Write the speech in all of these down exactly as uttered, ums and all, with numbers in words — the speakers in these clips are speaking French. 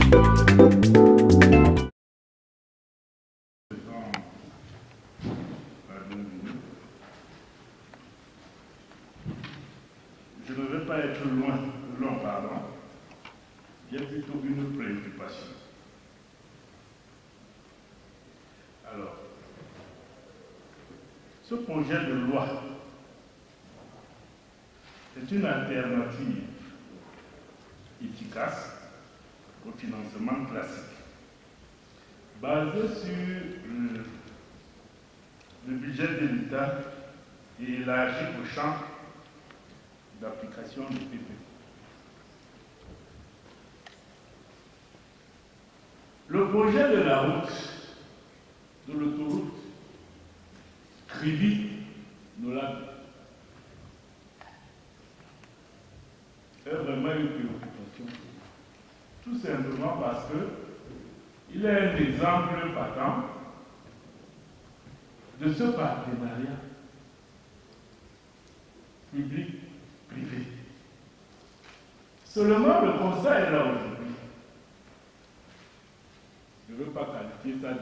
Je ne vais pas être loin, long, pardon. J'ai plutôt une préoccupation. Alors, ce projet de loi est une alternative efficace au financement classique, basé sur le, le budget de l'État et élargi au champ d'application du P P. Le projet de la route, de l'autoroute Kribi-Nolab est vraiment une préoccupation. Tout simplement parce que il est un exemple patent de ce partenariat public-privé. Seulement, le constat est là aujourd'hui. Je ne veux pas qualifier ça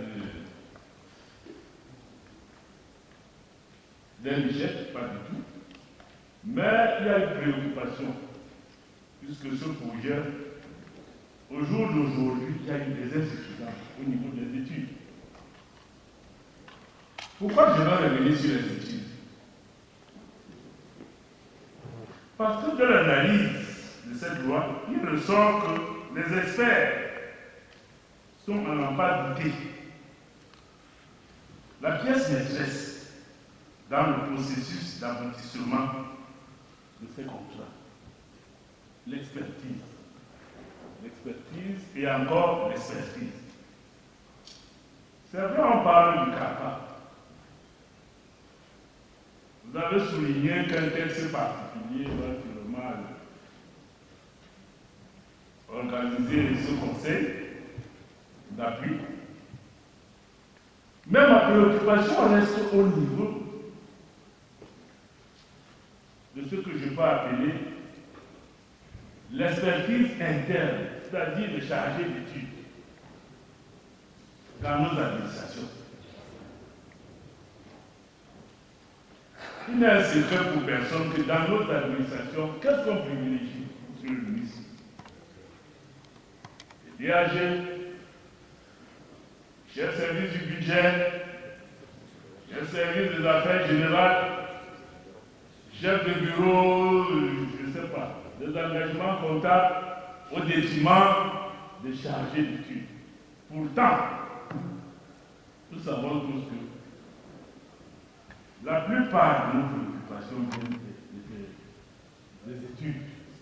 d'un échec, pas du tout. Mais il y a une préoccupation, puisque ce projet, au jour d'aujourd'hui, il y a une des insuffisances au niveau des études. Pourquoi je vais revenir sur les études? Parce que de l'analyse de cette loi, il ressort que les experts sont à n'en pas douter. La pièce maîtresse dans le processus d'aboutissement de ces contrats, l'expertise. L'expertise et encore l'expertise. C'est vrai, on parle du CAPA. Vous avez souligné qu'un texte particulier va finalement organiser ce conseil d'appui. Mais ma préoccupation reste au niveau de ce que je peux appeler l'expertise interne, c'est-à-dire le chargé d'études dans nos administrations. Il n'est un secret pour personne que dans nos administrations, qu'est-ce qu'on privilégie, monsieur le ministre? Les D A G, chef service du budget, chef service des affaires générales, chef de bureau, je ne sais pas, des engagements comptables au détriment des chargés d'études. Pourtant, nous savons tous que la plupart de nos préoccupations viennent des, des, des études.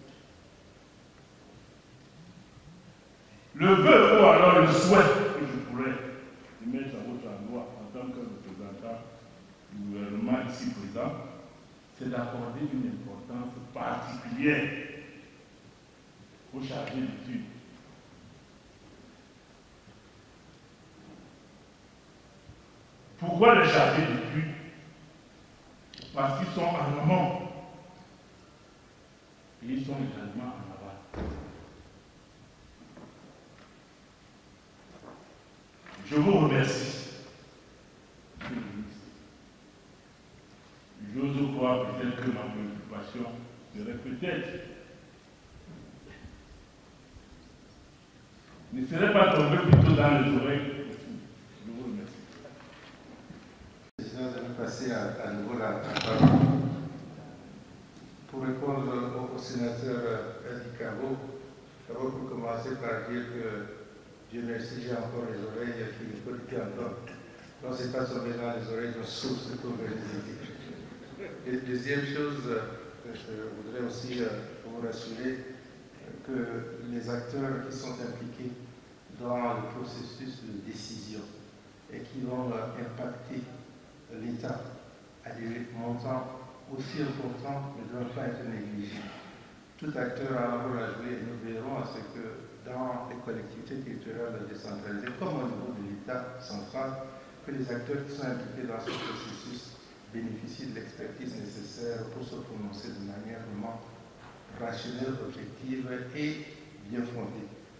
Le vœu ou alors le souhait que je pourrais mettre à votre endroit en tant que représentant du gouvernement ici présent, c'est d'accorder une importance particulière aux chargés d'études. Pourquoi les chargés d'études? Parce qu'ils sont en amont et ils sont également en aval. Je vous remercie, monsieur le ministre. J'ose croire peut-être que ma préoccupation serait peut-être ne serait pas tombée plutôt dans les oreilles. Je vous remercie. Je vais passer à, à nouveau la parole pour répondre au, au sénateur Edi Kabo. D'abord, pour commencer par dire que Dieu merci, j'ai encore les oreilles qui ne peuvent plus entendre. Donc, ce n'est pas tombé dans les oreilles d'un sourd, ce que vous venez de dire. Et deuxième chose, je voudrais aussi vous rassurer que les acteurs qui sont impliqués dans le processus de décision et qui vont impacter l'État à des montants aussi importants ne doivent pas être négligés. Tout acteur a un rôle à jouer et nous verrons à ce que dans les collectivités territoriales décentralisées, comme au niveau de l'État central, que les acteurs qui sont impliqués dans ce processus bénéficient de l'expertise nécessaire pour se prononcer de manière vraiment rationnelle, objective et bien fondée.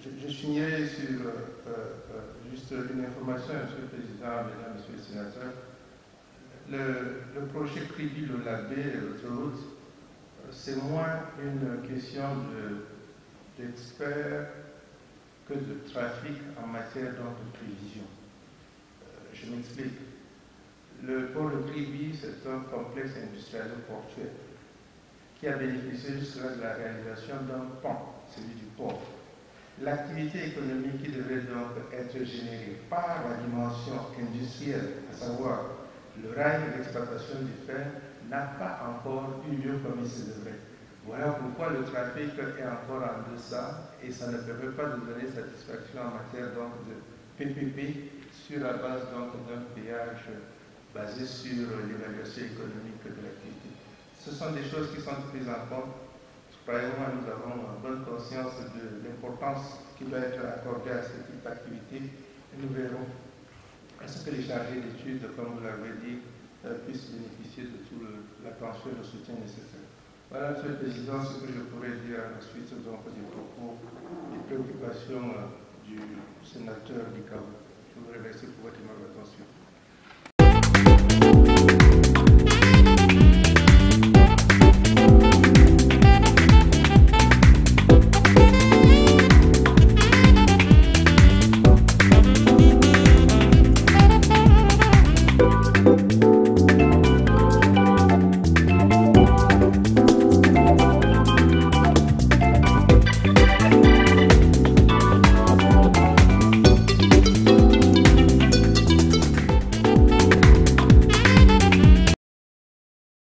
je, je signerai sur euh, euh, juste une information, Monsieur le Président, Mesdames, Messieurs les sénateurs. Le, le projet Kribi-Lolabé, l'autoroute, c'est moins une question d'experts que de trafic en matière donc, de prévision. Euh, je m'explique. Le port de Kribi, c'est un complexe industriel portuaire qui a bénéficié jusque-là de la réalisation d'un pont, celui du port. L'activité économique qui devait donc être générée par la dimension industrielle, à savoir le rail et l'exploitation du fer, n'a pas encore eu lieu comme il se devrait. Voilà pourquoi le trafic est encore en deçà et ça ne permet pas de donner satisfaction en matière donc, de P P P sur la base donc, d'un péage basé sur l'évaluation économique de l'activité. Ce sont des choses qui sont prises en compte. Croyez-moi, nous avons bonne conscience de l'importance qui doit être accordée à ce type d'activité et nous verrons à ce que les chargés d'études, comme vous l'avez dit, euh, puissent bénéficier de toute l'attention et le soutien nécessaire. Voilà, Monsieur le Président, ce que je pourrais dire à la suite donc, des propos et préoccupations euh, du sénateur Dicabou. Je vous remercie pour votre attention.